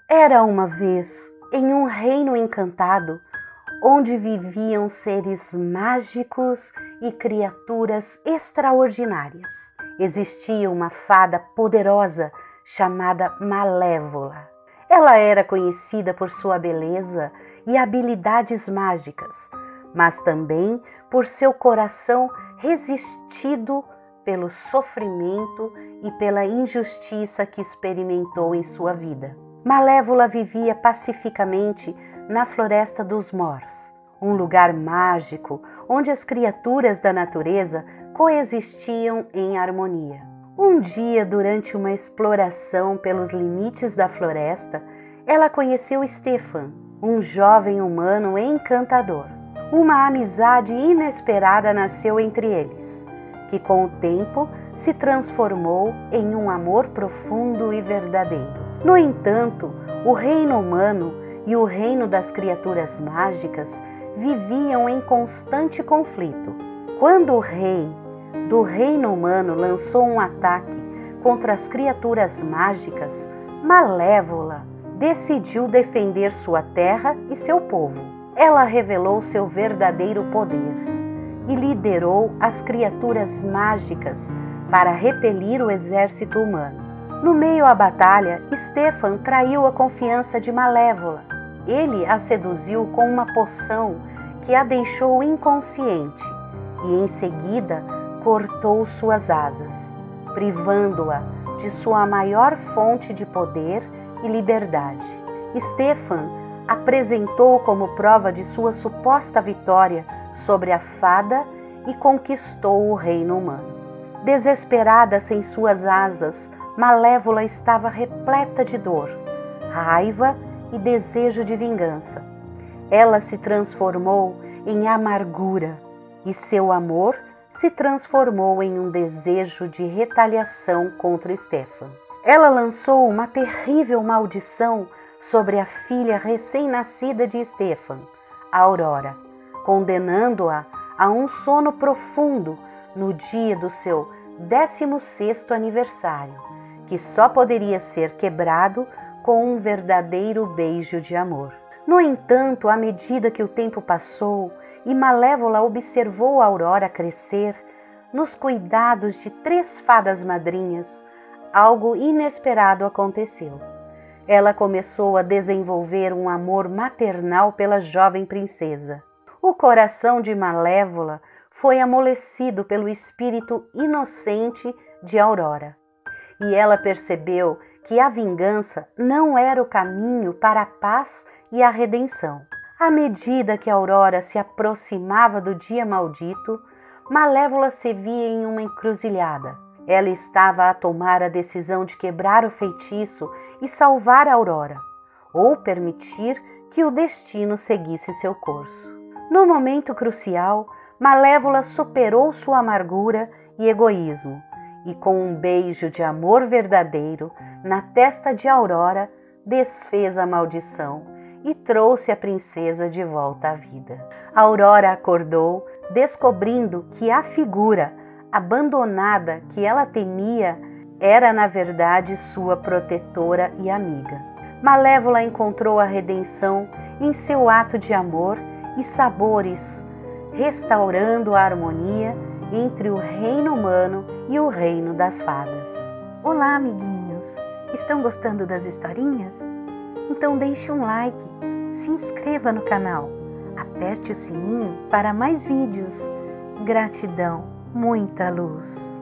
Era uma vez, em um reino encantado, onde viviam seres mágicos e criaturas extraordinárias. Existia uma fada poderosa chamada Malévola. Ela era conhecida por sua beleza e habilidades mágicas, mas também por seu coração resistido pelo sofrimento e pela injustiça que experimentou em sua vida. Malévola vivia pacificamente na Floresta dos Mors, um lugar mágico onde as criaturas da natureza coexistiam em harmonia. Um dia, durante uma exploração pelos limites da floresta, ela conheceu Stefan, um jovem humano encantador. Uma amizade inesperada nasceu entre eles, que com o tempo se transformou em um amor profundo e verdadeiro. No entanto, o reino humano e o reino das criaturas mágicas viviam em constante conflito. Quando o rei do reino humano lançou um ataque contra as criaturas mágicas, Malévola decidiu defender sua terra e seu povo. Ela revelou seu verdadeiro poder e liderou as criaturas mágicas para repelir o exército humano. No meio à batalha, Stefan traiu a confiança de Malévola. Ele a seduziu com uma poção que a deixou inconsciente e, em seguida, cortou suas asas, privando-a de sua maior fonte de poder e liberdade. Stefan apresentou como prova de sua suposta vitória sobre a fada e conquistou o reino humano. Desesperada sem suas asas, Malévola estava repleta de dor, raiva e desejo de vingança. Ela se transformou em amargura e seu amor se transformou em um desejo de retaliação contra Stefan. Ela lançou uma terrível maldição sobre a filha recém-nascida de Stefan, Aurora, condenando-a a um sono profundo no dia do seu 16º aniversário, que só poderia ser quebrado com um verdadeiro beijo de amor. No entanto, à medida que o tempo passou e Malévola observou a Aurora crescer, nos cuidados de 3 fadas madrinhas, algo inesperado aconteceu. Ela começou a desenvolver um amor maternal pela jovem princesa. O coração de Malévola foi amolecido pelo espírito inocente de Aurora, e ela percebeu que a vingança não era o caminho para a paz e a redenção. À medida que Aurora se aproximava do dia maldito, Malévola se via em uma encruzilhada. Ela estava a tomar a decisão de quebrar o feitiço e salvar a Aurora, ou permitir que o destino seguisse seu curso. No momento crucial, Malévola superou sua amargura e egoísmo e, com um beijo de amor verdadeiro na testa de Aurora, desfez a maldição e trouxe a princesa de volta à vida. Aurora acordou, descobrindo que a figura abandonada que ela temia era, na verdade, sua protetora e amiga. Malévola encontrou a redenção em seu ato de amor e sabores, restaurando a harmonia entre o reino humano e o reino das fadas. Olá, amiguinhos! Estão gostando das historinhas? Então deixe um like, se inscreva no canal, aperte o sininho para mais vídeos. Gratidão, muita luz!